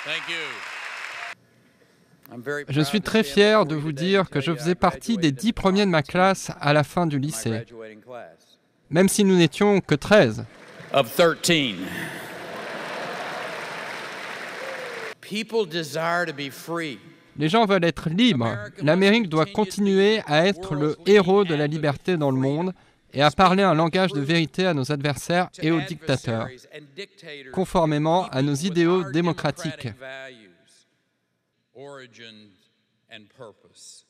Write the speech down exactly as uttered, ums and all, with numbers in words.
Je suis très fier de vous dire que je faisais partie des dix premiers de ma classe à la fin du lycée, même si nous n'étions que treize. Les gens veulent être libres. L'Amérique doit continuer à être le héros de la liberté dans le monde et à parler un langage de vérité à nos adversaires et aux dictateurs, conformément à nos idéaux démocratiques.